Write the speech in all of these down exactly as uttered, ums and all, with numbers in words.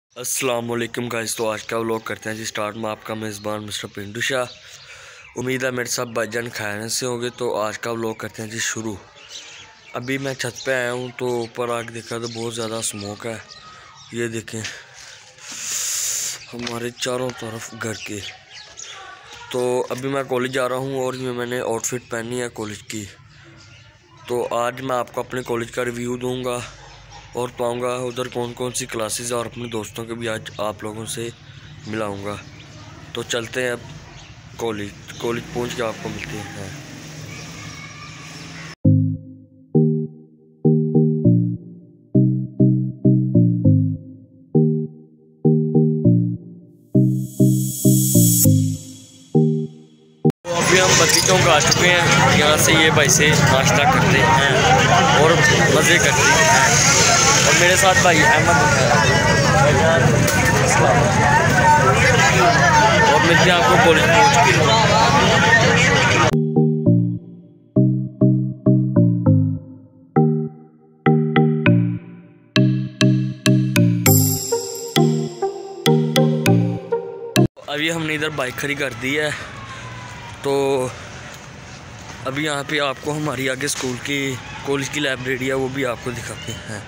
अस्सलाम वालेकुम गाइस। तो आज का व्लॉग करते हैं जी स्टार्ट में। आपका मेज़बान मिस्टर पिंटू शाह। उम्मीद है मेरे सब भाईजान खैरियत से होंगे। तो आज का व्लॉग करते हैं जी शुरू। अभी मैं छत पे आया हूँ तो ऊपर आके देखा तो बहुत ज़्यादा स्मोक है। ये देखें हमारे चारों तरफ घर के। तो अभी मैं कॉलेज जा रहा हूँ और ये मैंने आउटफिट पहनी है कॉलेज की। तो आज मैं आपको अपने कॉलेज का रिव्यू दूँगा और पाऊँगा उधर कौन कौन सी क्लासेस और अपने दोस्तों के भी आज आप लोगों से मिलाऊंगा। तो चलते हैं अब कॉलेज कॉलेज पहुंच के आपको मिलते हैं। तो अभी हम बत्ती चौक आ चुके हैं। यहाँ से ये भाई से नाश्ता करते हैं और मज़े करते हैं। और मेरे साथ भाई अहमद है और मिलते हैं आपको कॉलेज पहुँच के। अभी हमने इधर बाइक खड़ी कर दी है। तो अभी यहाँ पे आपको हमारी आगे स्कूल की कॉलेज की लाइब्रेरी है वो भी आपको दिखाते हैं।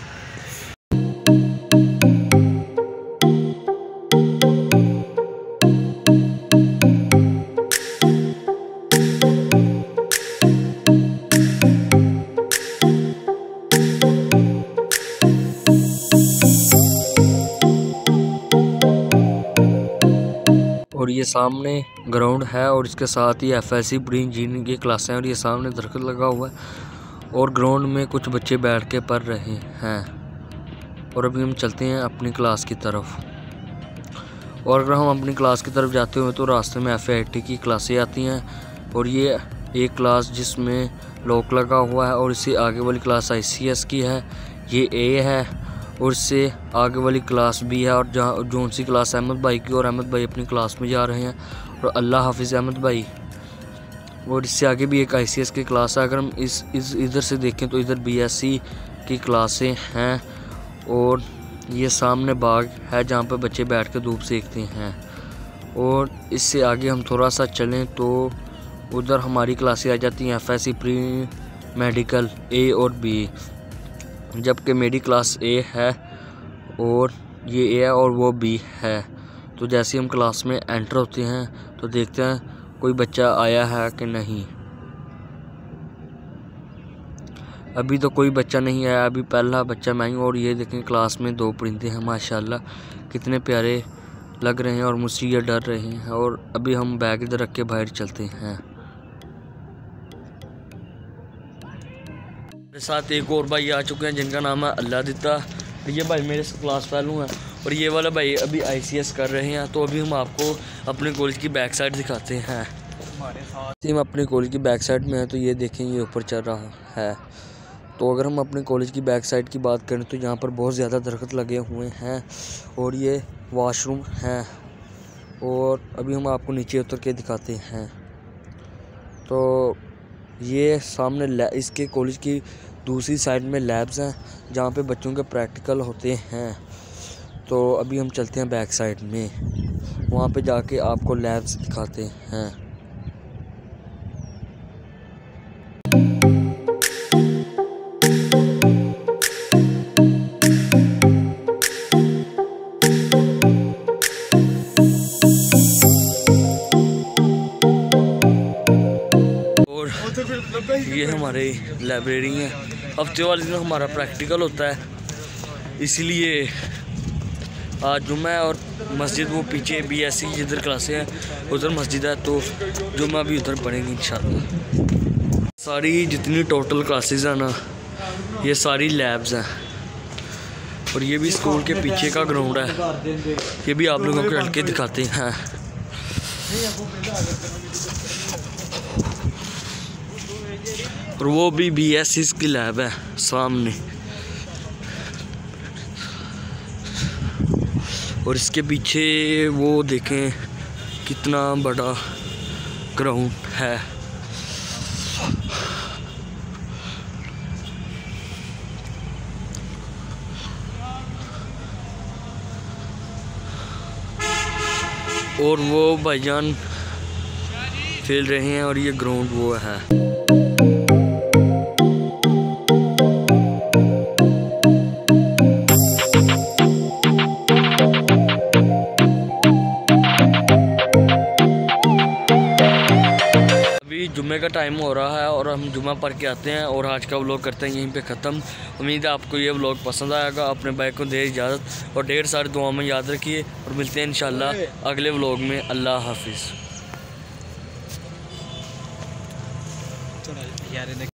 और ये सामने ग्राउंड है और इसके साथ ही F S C pre engineering की क्लासें हैं और ये सामने दरख्त लगा हुआ है और ग्राउंड में कुछ बच्चे बैठ के पढ़ रहे हैं। और अभी हम चलते हैं अपनी क्लास की तरफ। और अगर हम अपनी क्लास की तरफ जाते हुए तो रास्ते में एफ आई टी की क्लासें आती हैं और ये एक क्लास जिसमें लॉक लगा हुआ है और इससे आगे वाली क्लास आई सी एस की है, ये ए है। और इससे आगे वाली क्लास भी है और जहाँ जोन सी क्लास अहमद भाई की और अहमद भाई अपनी क्लास में जा रहे हैं और अल्लाह हाफिज़ अहमद भाई। और इससे आगे भी एक आई सी एस की क्लास है। अगर हम इस इस इधर से देखें तो इधर बी एस सी की क्लासें हैं और ये सामने बाग है जहाँ पर बच्चे बैठ कर धूप सेकते हैं। और इससे आगे हम थोड़ा सा चलें तो उधर हमारी क्लासें आ जाती हैं F S C pre medical A और बी, जबकि मेरी क्लास ए है और ये ए है और वो बी है। तो जैसे हम क्लास में एंटर होते हैं तो देखते हैं कोई बच्चा आया है कि नहीं। अभी तो कोई बच्चा नहीं आया, अभी पहला बच्चा मैं हूँ। और ये देखें क्लास में दो परिंदे हैं माशाल्लाह, कितने प्यारे लग रहे हैं और मुझसे ये डर रहे हैं। और अभी हम बैग इधर रख के बाहर चलते हैं। मेरे साथ एक और भाई आ चुके हैं जिनका नाम है अल्लाह दिता। ये भाई मेरे क्लास फेलो हैं और ये वाला भाई अभी आई सी एस कर रहे हैं। तो अभी हम आपको अपने कॉलेज की बैक साइड दिखाते हैं। हमारे साथ हम अपने कॉलेज की बैक साइड में हैं तो ये देखें ये ऊपर चल रहा है। तो अगर हम अपने कॉलेज की बैक साइड की बात करें तो यहाँ पर बहुत ज़्यादा दरख्त लगे हुए हैं और ये वाशरूम हैं। और अभी हम आपको नीचे उतर के दिखाते हैं। तो ये सामने इसके कॉलेज की दूसरी साइड में लैब्स हैं जहाँ पे बच्चों के प्रैक्टिकल होते हैं। तो अभी हम चलते हैं बैक साइड में, वहाँ पे जाके आपको लैब्स दिखाते हैं। ये हमारे लाइब्रेरी है। हफ्ते वाले दिन हमारा प्रैक्टिकल होता है, इसीलिए आज जुम्मा है और मस्जिद वो पीछे बी एस सी जिधर क्लासें हैं उधर मस्जिद है। तो जुम्मा भी उधर पढ़ेंगे इंशाल्लाह। सारी जितनी टोटल क्लासेस हैं ना ये सारी लैब्स हैं। और ये भी स्कूल के पीछे का ग्राउंड है, ये भी आप लोगों को चल के दिखाते हैं। और वो भी बी एस सी की लैब है सामने। और इसके पीछे वो देखें कितना बड़ा ग्राउंड है। और वो भाईजान खेल रहे हैं और ये ग्राउंड वो है। अभी जुम्मे का टाइम हो रहा है और हम जुम्मा पढ़ के आते हैं और आज का व्लॉग करते हैं यहीं पे ख़त्म। उम्मीद है आपको ये व्लॉग पसंद आएगा। अपने भाई को दे इजाज़त और ढेर सारी दुआ में याद रखिए और मिलते हैं इंशाल्लाह अगले व्लॉग में। अल्लाह हाफिज़।